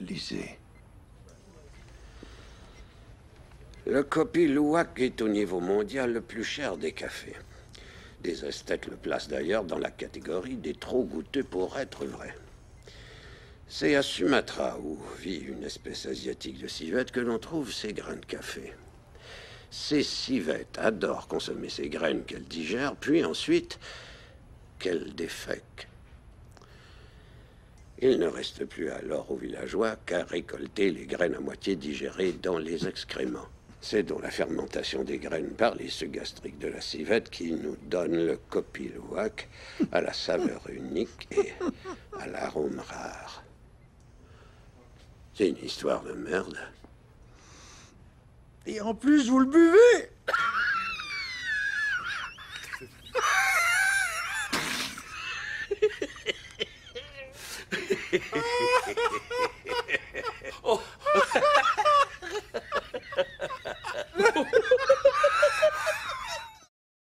Lisez. Le Kopi Luwak est au niveau mondial le plus cher des cafés. Des esthètes le placent d'ailleurs dans la catégorie des trop goûteux pour être vrai. C'est à Sumatra, où vit une espèce asiatique de civette, que l'on trouve ces grains de café. Ces civettes adorent consommer ces graines qu'elles digèrent, puis ensuite qu'elles défèquent. Il ne reste plus alors aux villageois qu'à récolter les graines à moitié digérées dans les excréments. C'est donc la fermentation des graines par les sucs gastriques de la civette qui nous donne le Kopi Luwak, à la saveur unique et à l'arôme rare. C'est une histoire de merde. Et en plus, vous le buvez!